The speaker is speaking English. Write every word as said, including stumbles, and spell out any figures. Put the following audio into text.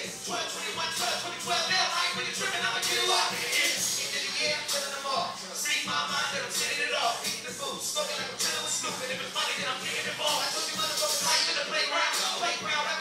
twelve, twenty-one, twelve, twenty, twelve, now I ain't really tripping, I'ma get it up. Yeah, end of the year, I'm killing them all. See my mind that I'm setting it off. Eating the food, smoking like I'm chilling with Snoop. And if it's money, then I'm getting involved. I told you motherfuckers, life in the playground. Playground,